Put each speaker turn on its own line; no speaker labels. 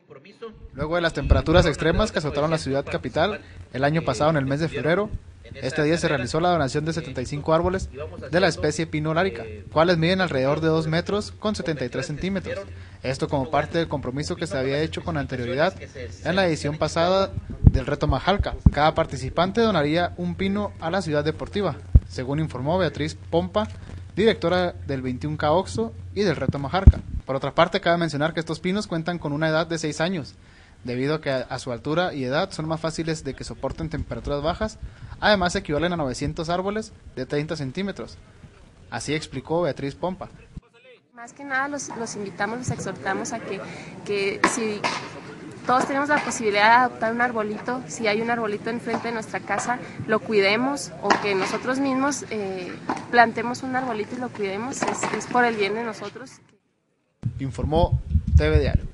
Luego de las temperaturas extremas que azotaron la ciudad capital el año pasado en el mes de febrero, este día se realizó la donación de 75 árboles de la especie Pino larica, cuales miden alrededor de 2 metros con 73 centímetros. Esto como parte del compromiso que se había hecho con anterioridad en la edición pasada del Reto Majalca. Cada participante donaría un pino a la ciudad deportiva, según informó Beatriz Pompa, directora del 21K Oxxo y del Reto Majalca. Por otra parte, cabe mencionar que estos pinos cuentan con una edad de 6 años, debido a que a su altura y edad son más fáciles de que soporten temperaturas bajas. Además equivalen a 900 árboles de 30 centímetros. Así explicó Beatriz Pompa.
Más que nada los invitamos, los exhortamos a que si todos tenemos la posibilidad de adoptar un arbolito, si hay un arbolito enfrente de nuestra casa, lo cuidemos, o que nosotros mismos plantemos un arbolito y lo cuidemos, es por el bien de nosotros.
Informó TV Diario.